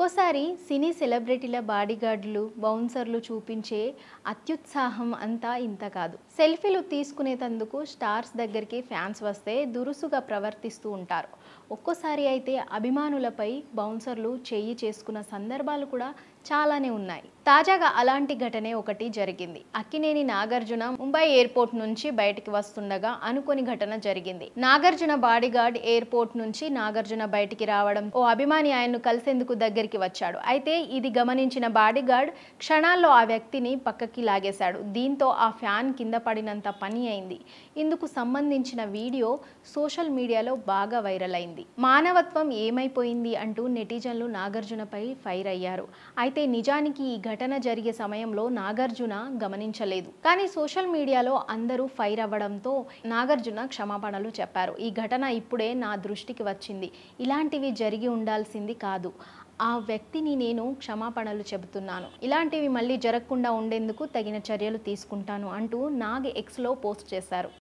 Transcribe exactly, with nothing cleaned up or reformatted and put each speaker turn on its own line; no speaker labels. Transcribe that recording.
ఒక్కోసారి సినీ సెలబ్రిటీల బాడీగార్డులు, బౌన్సర్లు చూపించే అత్యుత్సాహం అంతా ఇంత కాదు. సెల్ఫీలు తీసుకునేటందుకు స్టార్స్ దగ్గరికి ఫ్యాన్స్ వస్తే దురుసుగా ప్రవర్తిస్తూ ఉంటారు. ఒక్కోసారి అయితే అభిమానులపై బౌన్సర్లు చెయ్యి చేసుకున్న సందర్భాలు కూడా చాలానే ఉన్నాయి. తాజాగా అలాంటి ఘటనే ఒకటి జరిగింది. అక్కినేని నాగార్జున ముంబై ఎయిర్పోర్ట్ నుంచి బయటికి వస్తుండగా అనుకోని ఘటన జరిగింది. నాగార్జున బాడీగార్డ్ ఎయిర్పోర్ట్ నుంచి నాగార్జున బయటికి రావడం, ఓ అభిమాని ఆయన్ను కలిసేందుకు దగ్గరికి వచ్చాడు. అయితే ఇది గమనించిన బాడీగార్డ్ క్షణాల్లో ఆ వ్యక్తిని పక్కకి లాగేశాడు. దీంతో ఆ ఫ్యాన్ కింద పడినంత పని అయింది. ఇందుకు సంబంధించిన వీడియో సోషల్ మీడియాలో బాగా వైరల్ అయింది. మానవత్వం ఏమైపోయింది అంటూ నెటిజన్లు నాగార్జునపై ఫైర్ అయ్యారు. అయితే నిజానికి ఈ ఘటన జరిగే సమయంలో నాగార్జున గమనించలేదు. కానీ సోషల్ మీడియాలో అందరూ ఫైర్ అవ్వడంతో నాగార్జున క్షమాపణలు చెప్పారు. ఈ ఘటన ఇప్పుడే నా దృష్టికి వచ్చింది. ఇలాంటివి జరిగి ఉండాల్సింది కాదు. ఆ వ్యక్తిని నేను క్షమాపణలు చెబుతున్నాను. ఇలాంటివి మళ్ళీ జరగకుండా ఉండేందుకు తగిన చర్యలు తీసుకుంటాను అంటూ నాగ్ ఎక్స్లో పోస్ట్ చేశారు.